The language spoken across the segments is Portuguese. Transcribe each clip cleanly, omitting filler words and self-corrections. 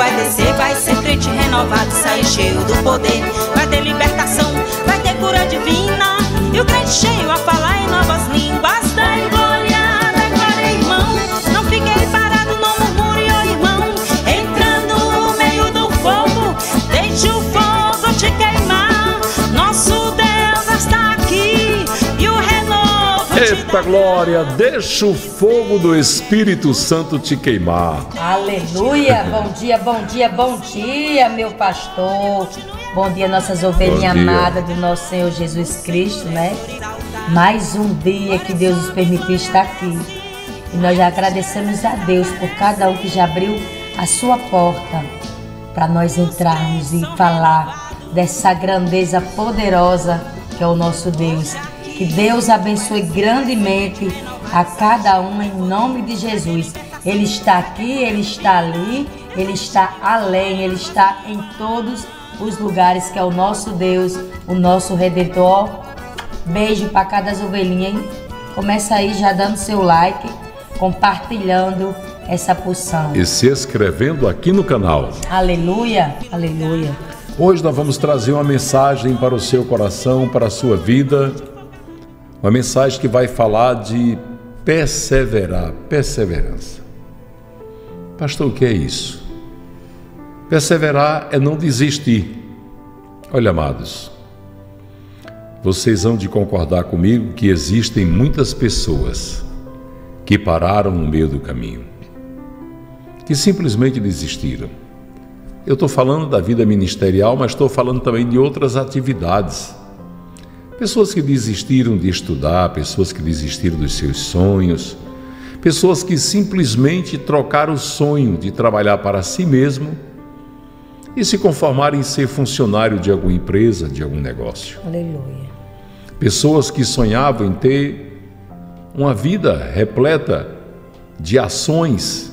vai descer, vai ser crente renovado, sair cheio do poder. Vai ter libertação, vai ter cura divina, e o crente cheio a falar em novas línguas. Dai glória, irmão. Não fiquei parado no murmúrio, irmão. Entra no meio do fogo, deixa o fogo te queimar. Nosso Deus está aqui e o renovo. Eita glória, deixa o fogo do Espírito Santo te queimar. Aleluia, bom dia, bom dia, bom dia, meu pastor. Bom dia, nossas ovelhinhas amadas do nosso Senhor Jesus Cristo, né? Mais um dia que Deus nos permitiu estar aqui. E nós já agradecemos a Deus por cada um que já abriu a sua porta para nós entrarmos e falar dessa grandeza poderosa que é o nosso Deus. Que Deus abençoe grandemente a cada um em nome de Jesus. Ele está aqui, Ele está ali, Ele está além, Ele está em todos os lugares, que é o nosso Deus, o nosso Redentor. Beijo para cada ovelhinha, hein? Começa aí já dando seu like, compartilhando essa porção. E se inscrevendo aqui no canal. Aleluia, aleluia. Hoje nós vamos trazer uma mensagem para o seu coração, para a sua vida. Uma mensagem que vai falar de perseverar, perseverança. Pastor, o que é isso? Perseverar é não desistir. Olha, amados, vocês hão de concordar comigo que existem muitas pessoas que pararam no meio do caminho, que simplesmente desistiram. Eu estou falando da vida ministerial, mas estou falando também de outras atividades. Pessoas que desistiram de estudar, pessoas que desistiram dos seus sonhos, pessoas que simplesmente trocaram o sonho de trabalhar para si mesmo e se conformaram em ser funcionário de alguma empresa, de algum negócio. Aleluia. Pessoas que sonhavam em ter uma vida repleta de ações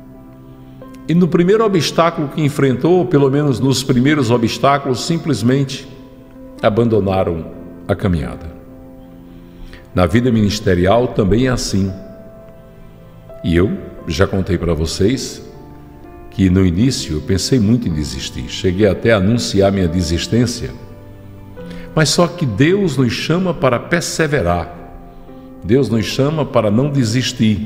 e no primeiro obstáculo que enfrentou, pelo menos nos primeiros obstáculos, simplesmente abandonaram a caminhada. Na vida ministerial também é assim. E eu já contei para vocês que no início eu pensei muito em desistir. Cheguei até a anunciar minha desistência. Mas só que Deus nos chama para perseverar. Deus nos chama para não desistir.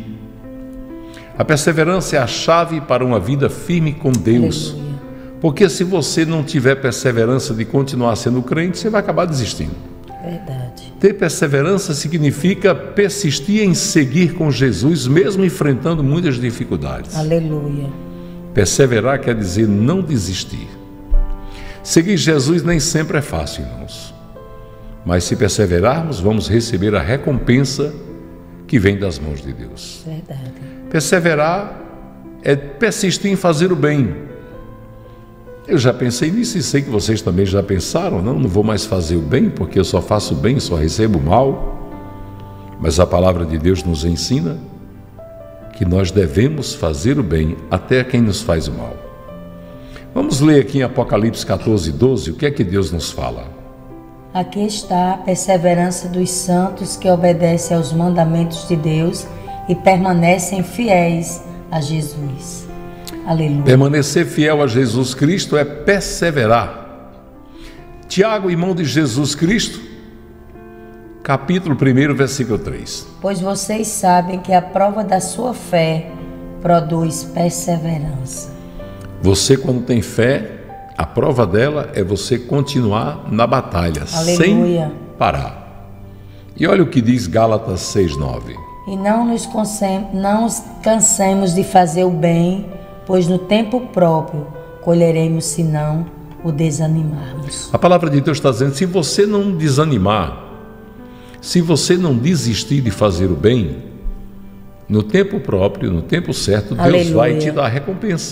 A perseverança é a chave para uma vida firme com Deus. Aleluia. Porque se você não tiver perseverança de continuar sendo crente, você vai acabar desistindo. Verdade. Ter perseverança significa persistir em seguir com Jesus, mesmo enfrentando muitas dificuldades. Aleluia. Perseverar quer dizer não desistir. Seguir Jesus nem sempre é fácil, irmãos. Mas se perseverarmos, vamos receber a recompensa que vem das mãos de Deus. Verdade. Perseverar é persistir em fazer o bem. Eu já pensei nisso e sei que vocês também já pensaram. Não vou mais fazer o bem porque eu só faço o bem, só recebo o mal. Mas a palavra de Deus nos ensina que nós devemos fazer o bem até a quem nos faz o mal. Vamos ler aqui em Apocalipse 14:12, o que é que Deus nos fala? Aqui está a perseverança dos santos que obedecem aos mandamentos de Deus e permanecem fiéis a Jesus. Aleluia. Permanecer fiel a Jesus Cristo é perseverar. Tiago, irmão de Jesus Cristo, capítulo 1, versículo 3. Pois vocês sabem que a prova da sua fé produz perseverança. Você, quando tem fé, a prova dela é você continuar na batalha. Aleluia. Sem parar. E olha o que diz Gálatas 6:9. E não nos cansemos de fazer o bem, pois no tempo próprio colheremos se não o desanimarmos. A palavra de Deus está dizendo, se você não desanimar, se você não desistir de fazer o bem, no tempo próprio, no tempo certo, Deus Aleluia. Vai te dar a recompensa.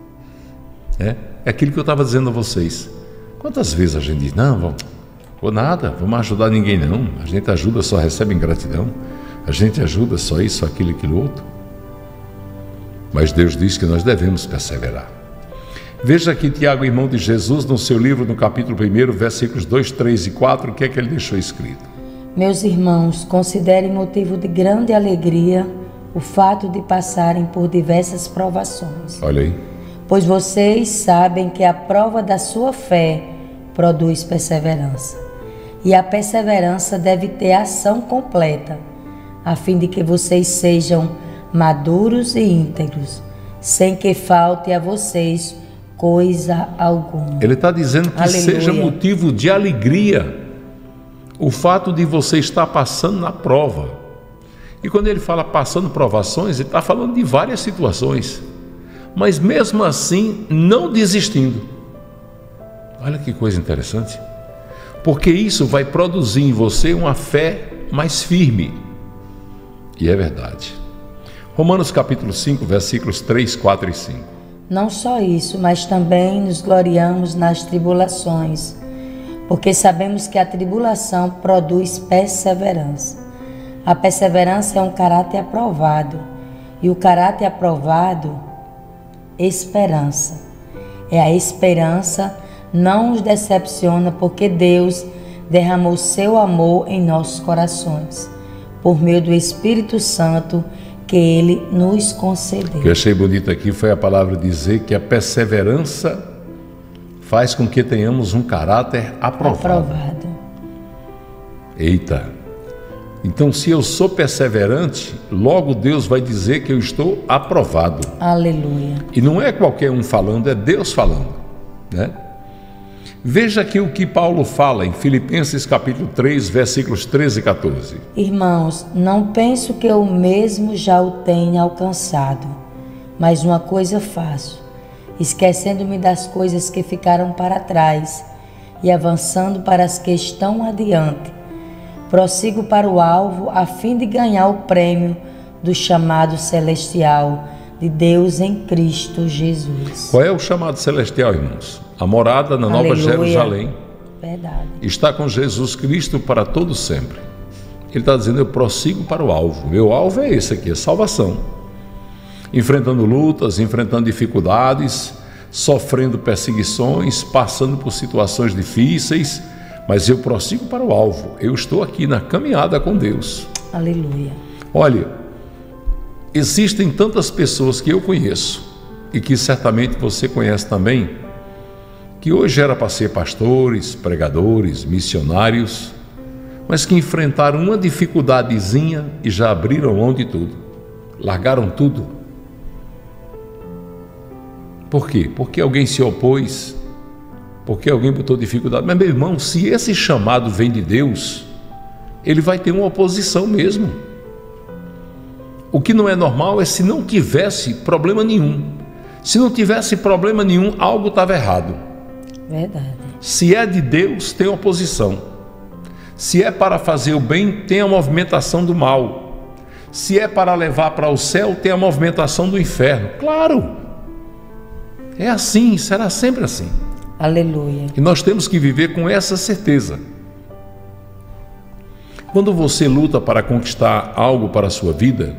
É aquilo que eu estava dizendo a vocês. Quantas vezes a gente diz, não, vou nada, vamos ajudar ninguém não, a gente ajuda, só recebe ingratidão, a gente ajuda só isso, aquilo, aquilo outro. Mas Deus diz que nós devemos perseverar. Veja aqui Tiago, irmão de Jesus, no seu livro, no capítulo 1, versículos 2, 3 e 4, o que é que ele deixou escrito? Meus irmãos, considerem motivo de grande alegria o fato de passarem por diversas provações. Olha aí. pois vocês sabem que a prova da sua fé produz perseverança. E a perseverança deve ter ação completa, a fim de que vocês sejam maduros e íntegros, sem que falte a vocês coisa alguma. Ele está dizendo que Aleluia. Seja motivo de alegria o fato de você estar passando na prova. E quando ele fala passando provações, ele está falando de várias situações, mas mesmo assim não desistindo. Olha que coisa interessante, porque isso vai produzir em você uma fé mais firme. E é verdade. Romanos capítulo 5, versículos 3, 4 e 5. Não só isso, mas também nos gloriamos nas tribulações, porque sabemos que a tribulação produz perseverança. A perseverança é um caráter aprovado, e o caráter aprovado, esperança. É a esperança não nos decepciona, porque Deus derramou seu amor em nossos corações, por meio do Espírito Santo que Ele nos concedeu. O que eu achei bonito aqui foi a palavra dizer que a perseverança faz com que tenhamos um caráter aprovado. Eita! Então, se eu sou perseverante, logo Deus vai dizer que eu estou aprovado. Aleluia. E não é qualquer um falando, é Deus falando, né? Veja aqui o que Paulo fala em Filipenses capítulo 3, versículos 13 e 14. Irmãos, não penso que eu mesmo já o tenha alcançado, mas uma coisa faço, esquecendo-me das coisas que ficaram para trás e avançando para as que estão adiante, prossigo para o alvo a fim de ganhar o prêmio do chamado celestial de Deus em Cristo Jesus. Qual é o chamado celestial, irmãos? A morada na Nova Jerusalém. Verdade. Está com Jesus Cristo para todo sempre. Ele está dizendo, eu prossigo para o alvo. Meu alvo é esse aqui, a salvação. Enfrentando lutas, enfrentando dificuldades, sofrendo perseguições, passando por situações difíceis, mas eu prossigo para o alvo. Eu estou aqui na caminhada com Deus. Aleluia. Olha, existem tantas pessoas que eu conheço e que certamente você conhece também, que hoje era para ser pastores, pregadores, missionários, mas que enfrentaram uma dificuldadezinha e já abriram mão de tudo, largaram tudo. Por quê? Porque alguém se opôs, porque alguém botou dificuldade. Mas, meu irmão, se esse chamado vem de Deus, ele vai ter uma oposição mesmo. O que não é normal é se não tivesse problema nenhum. Se não tivesse problema nenhum, algo estava errado. Verdade. Se é de Deus, tem oposição. Se é para fazer o bem, tem a movimentação do mal. Se é para levar para o céu, tem a movimentação do inferno. Claro! É assim, será sempre assim. Aleluia. E nós temos que viver com essa certeza. Quando você luta para conquistar algo para a sua vida,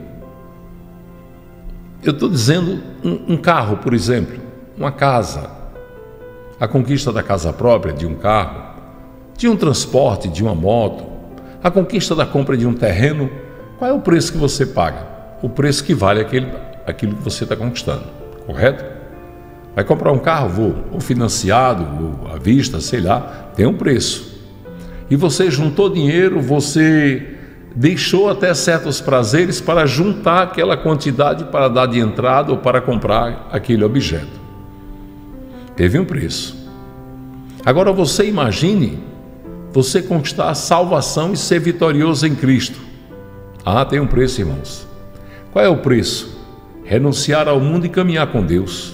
eu estou dizendo um carro, por exemplo, uma casa, a conquista da casa própria, de um carro, de um transporte, de uma moto, a conquista da compra de um terreno, qual é o preço que você paga? O preço que vale aquilo que você está conquistando, correto? Vai comprar um carro, ou financiado, ou à vista, sei lá, tem um preço. E você juntou dinheiro, você deixou até certos prazeres para juntar aquela quantidade para dar de entrada ou para comprar aquele objeto. Teve um preço. Agora você imagine você conquistar a salvação e ser vitorioso em Cristo. Ah, tem um preço, irmãos. Qual é o preço? Renunciar ao mundo e caminhar com Deus.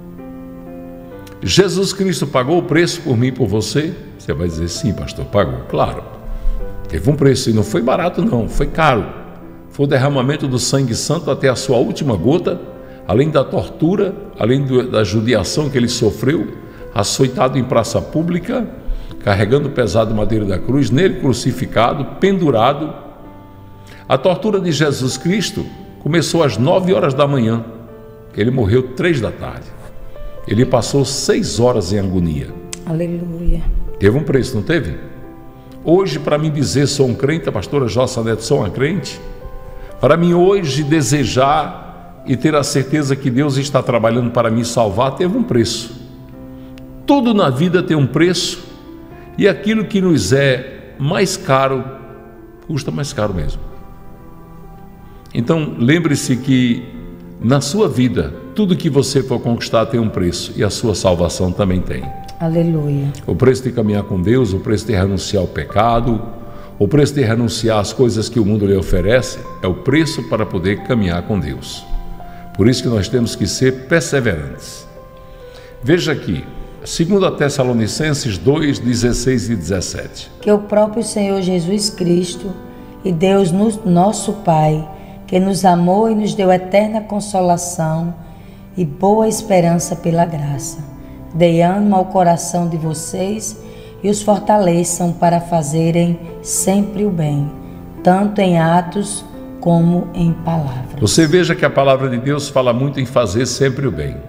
Jesus Cristo pagou o preço por mim e por você? Você vai dizer, sim, pastor, pagou. Claro, teve um preço e não foi barato não, foi caro. Foi o derramamento do sangue santo até a sua última gota, além da tortura, além da judiação que ele sofreu, açoitado em praça pública, carregando o pesado madeiro da cruz, nele crucificado, pendurado. A tortura de Jesus Cristo começou às 9 horas da manhã, ele morreu 3 da tarde. Ele passou 6 horas em agonia. Aleluia. Teve um preço, não teve? Hoje, para mim dizer sou um crente, a pastora Jossa Neto, sou uma crente, para mim hoje desejar e ter a certeza que Deus está trabalhando para me salvar teve um preço. Tudo na vida tem um preço, e aquilo que nos é mais caro, custa mais caro mesmo. Então, lembre-se que na sua vida, tudo que você for conquistar tem um preço, e a sua salvação também tem. Aleluia. O preço de caminhar com Deus, o preço de renunciar ao pecado, o preço de renunciar às coisas que o mundo lhe oferece, é o preço para poder caminhar com Deus. Por isso que nós temos que ser perseverantes. Veja aqui, 2 Tessalonicenses 2, 16 e 17. Que o próprio Senhor Jesus Cristo e Deus nosso Pai, que nos amou e nos deu eterna consolação e boa esperança pela graça, dê ânimo ao coração de vocês e os fortaleçam para fazerem sempre o bem, tanto em atos como em palavras. Você veja que a palavra de Deus fala muito em fazer sempre o bem.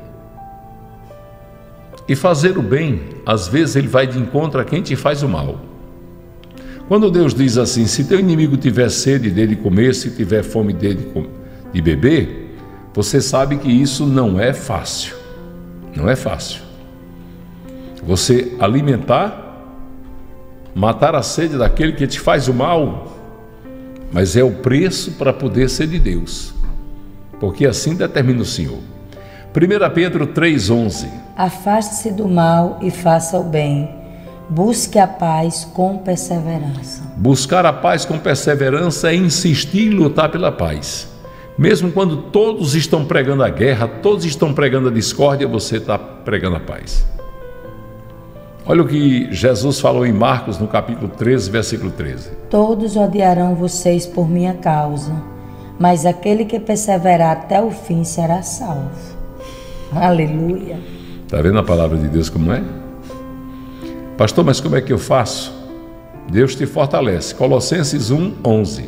E fazer o bem, às vezes ele vai de encontro a quem te faz o mal. Quando Deus diz assim, se teu inimigo tiver sede dele comer, se tiver fome dele de beber, você sabe que isso não é fácil. Não é fácil. Você alimentar, matar a sede daquele que te faz o mal, mas é o preço para poder ser de Deus, porque assim determina o Senhor. 1 Pedro 3,11. Afaste-se do mal e faça o bem. Busque a paz com perseverança. Buscar a paz com perseverança é insistir em lutar pela paz. Mesmo quando todos estão pregando a guerra, todos estão pregando a discórdia, você está pregando a paz. Olha o que Jesus falou em Marcos, no capítulo 13, versículo 13. Todos odiarão vocês por minha causa, mas aquele que perseverar até o fim será salvo. Aleluia. Está vendo a palavra de Deus como é? Pastor, mas como é que eu faço? Deus te fortalece. Colossenses 1:11.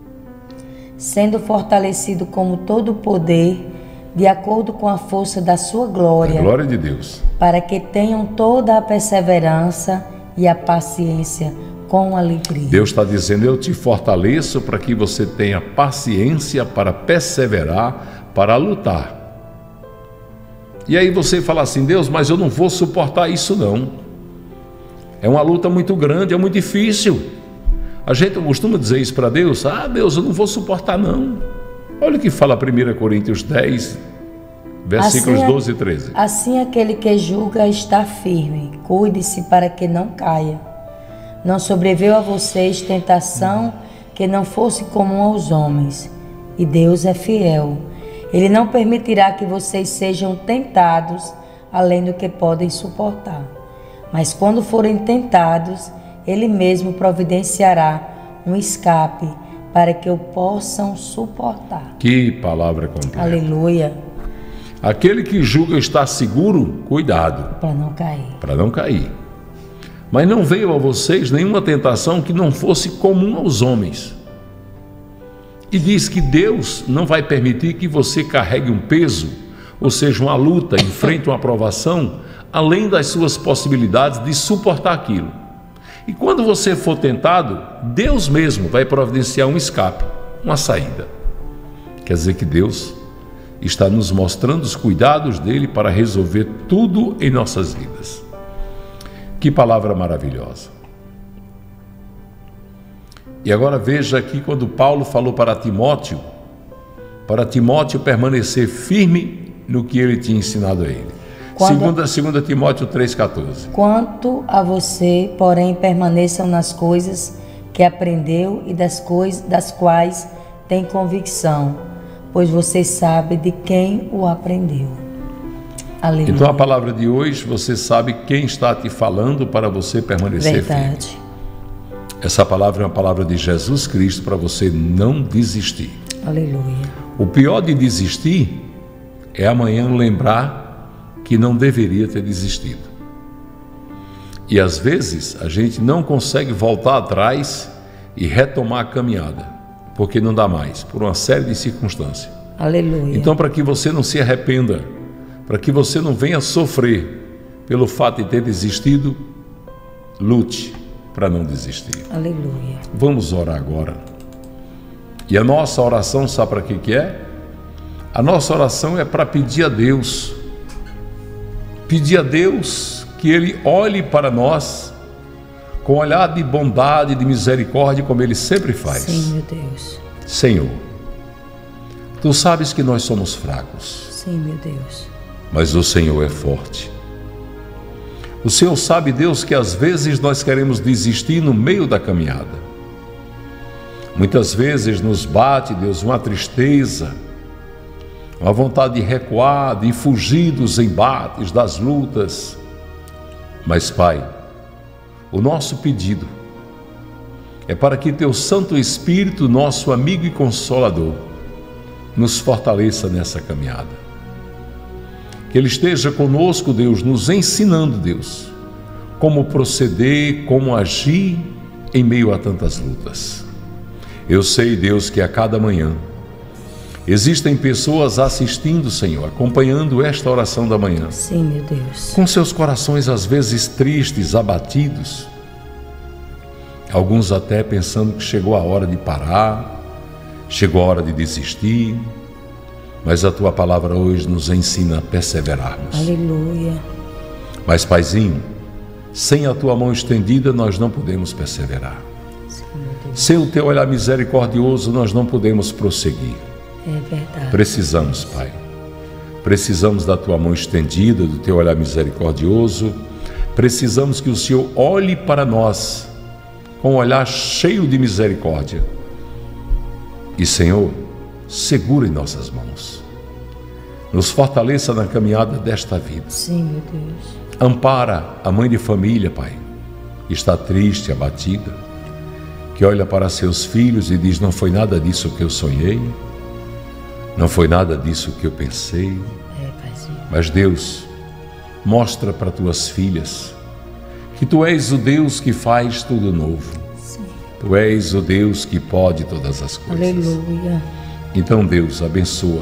Sendo fortalecido como todo o poder, de acordo com a força da sua glória. A glória de Deus. Para que tenham toda a perseverança e a paciência com alegria. Deus está dizendo, eu te fortaleço para que você tenha paciência para perseverar, para lutar. E aí você fala assim, Deus, mas eu não vou suportar isso não. É uma luta muito grande, é muito difícil. A gente costuma dizer isso para Deus, Deus, eu não vou suportar não. Olha o que fala 1 Coríntios 10, versículos 12 e 13. Assim aquele que julga está firme, cuide-se para que não caia. Não sobreveio a vocês tentação que não fosse comum aos homens, e Deus é fiel. Ele não permitirá que vocês sejam tentados além do que podem suportar. Mas quando forem tentados, Ele mesmo providenciará um escape para que o possam suportar. Que palavra completa. Aleluia. Aquele que julga estar seguro, cuidado. Para não cair. Para não cair. Mas não veio a vocês nenhuma tentação que não fosse comum aos homens. E diz que Deus não vai permitir que você carregue um peso, ou seja, uma luta, enfrente uma provação, além das suas possibilidades de suportar aquilo. E quando você for tentado, Deus mesmo vai providenciar um escape, uma saída. Quer dizer que Deus está nos mostrando os cuidados dele para resolver tudo em nossas vidas. Que palavra maravilhosa. E agora veja aqui quando Paulo falou para Timóteo permanecer firme no que ele tinha ensinado a ele. 2 Timóteo 3,14. Quanto a você, porém, permaneçam nas coisas que aprendeu e das quais tem convicção, pois você sabe de quem o aprendeu. Aleluia. Então a palavra de hoje, você sabe quem está te falando para você permanecer firme. Essa palavra é uma palavra de Jesus Cristo para você não desistir. Aleluia. O pior de desistir é amanhã lembrar que não deveria ter desistido. E às vezes a gente não consegue voltar atrás e retomar a caminhada, porque não dá mais, por uma série de circunstâncias. Aleluia. Então, para que você não se arrependa, para que você não venha sofrer pelo fato de ter desistido, lute para não desistir. A nossa oração é para pedir a Deus que Ele olhe para nós com olhar de bondade, de misericórdia, como Ele sempre faz. Sim, meu Deus. Senhor, Tu sabes que nós somos fracos. Sim, meu Deus. Mas o Senhor é forte. O Senhor sabe, Deus, que às vezes nós queremos desistir no meio da caminhada. Muitas vezes nos bate, Deus, uma tristeza, uma vontade de recuar, de fugir dos embates, das lutas. Mas, Pai, o nosso pedido é para que Teu Santo Espírito, nosso amigo e consolador, nos fortaleça nessa caminhada. Que Ele esteja conosco, Deus, nos ensinando, Deus, como proceder, como agir em meio a tantas lutas. Eu sei, Deus, que a cada manhã existem pessoas assistindo, Senhor, acompanhando esta oração da manhã. Sim, meu Deus. Com seus corações às vezes tristes, abatidos. Alguns até pensando que chegou a hora de parar, chegou a hora de desistir. Mas a Tua palavra hoje nos ensina a perseverarmos. Aleluia. Mas, Paizinho, sem a Tua mão estendida nós não podemos perseverar. Sim, meu Deus. Sem o Teu olhar misericordioso nós não podemos prosseguir. É verdade. Precisamos, Pai. Precisamos da Tua mão estendida, do Teu olhar misericordioso. Precisamos que o Senhor olhe para nós com um olhar cheio de misericórdia. E, Senhor, segura em nossas mãos. Nos fortaleça na caminhada desta vida. Sim, meu Deus. Ampara a mãe de família, Pai, que está triste, abatida, que olha para seus filhos e diz: não foi nada disso que eu sonhei, não foi nada disso que eu pensei. Paizinho. Mas, Deus, mostra para Tuas filhas que Tu és o Deus que faz tudo novo. Sim. Tu és o Deus que pode todas as coisas. Aleluia. Então, Deus, abençoa.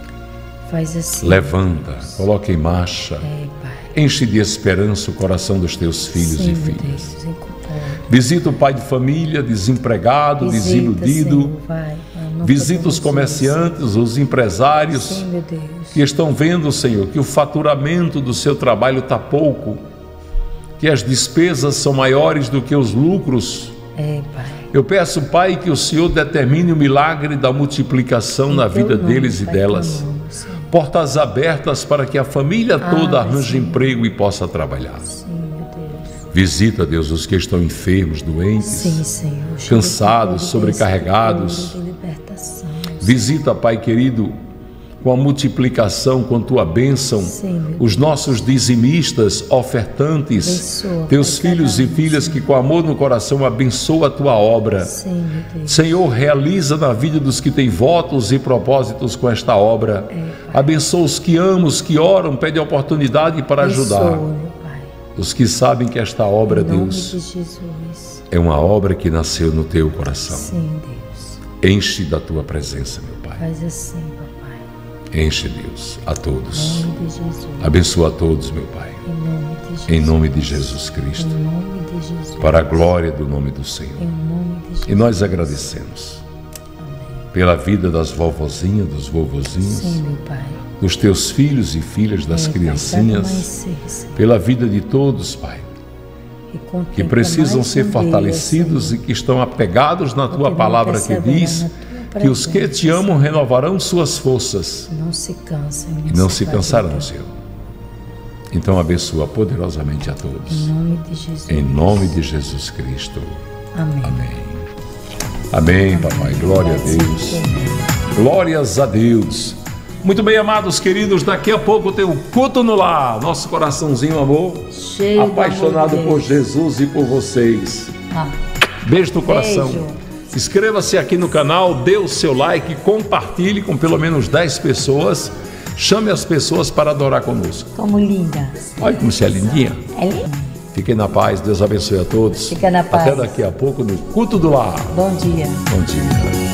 Faz assim. Levanta, coloca em marcha. Pai. Enche de esperança o coração dos Teus filhos Sim, e meu filhas. Deus, incomoda. Visita o pai de família, desempregado, desiludido. Senhor, vai. Visita os comerciantes, os empresários. Sim, meu Deus. Que estão vendo, Senhor, que o faturamento do seu trabalho está pouco, que as despesas são maiores do que os lucros. Pai. Eu peço, Pai, que o Senhor determine o milagre da multiplicação na vida deles e delas. Portas abertas para que a família toda arranje emprego e possa trabalhar. Sim, meu Deus. Visita, Deus, os que estão enfermos, doentes, Sim, Senhor. cansados, sobrecarregados. Visita, Pai querido, com a multiplicação, com Tua bênção, os nossos dizimistas, ofertantes, abençoa, Teus filhos e filhas que com amor no coração abençoa a Tua obra. Sim, meu Deus. Senhor, realiza na vida dos que têm votos e propósitos com esta obra. Abençoa os que amam, os que oram, pedem oportunidade para ajudar. Abençoa, meu Pai. Os que sabem que esta obra, Em nome Deus, de Jesus. é uma obra que nasceu no Teu coração. Sim, Deus. Enche da Tua presença, meu Pai. Faz assim, papai. Enche, Deus, a todos. Em nome de Jesus. Abençoa a todos, meu Pai. Em nome de Jesus. Em nome de Jesus Cristo. Em nome de Jesus. Para a glória do nome do Senhor. Em nome de Jesus. E nós agradecemos pela vida das vovozinhas, dos vovozinhos, Sim, meu Pai. dos Teus filhos e filhas, das Pai, criancinhas, cada mãe ser, pela vida de todos, Pai, e que contempla precisam mais ser um fortalecidos dia, e que estão apegados na Tua Porque palavra vão que perseverar diz na Tua que os que Te presença, amam renovarão suas forças Senhor. Não se cansem. e não se cansarão, Senhor. Então abençoa poderosamente a todos. Em nome de Jesus. Em nome de Jesus Cristo. Amém. Amém. Amém, papai. Glória a Deus. Glórias a Deus. Muito bem, amados queridos, daqui a pouco tem o culto no lar. Nosso coraçãozinho, amor, Cheio apaixonado do amor de por Deus. Jesus e por vocês. Beijo no coração. Beijo. Inscreva-se aqui no canal, dê o seu like, compartilhe com pelo menos 10 pessoas. Chame as pessoas para adorar conosco. Como linda. Olha como você é lindinha. É linda. Fiquem na paz, Deus abençoe a todos. Fica na paz. Até daqui a pouco no culto do lar. Bom dia. Bom dia.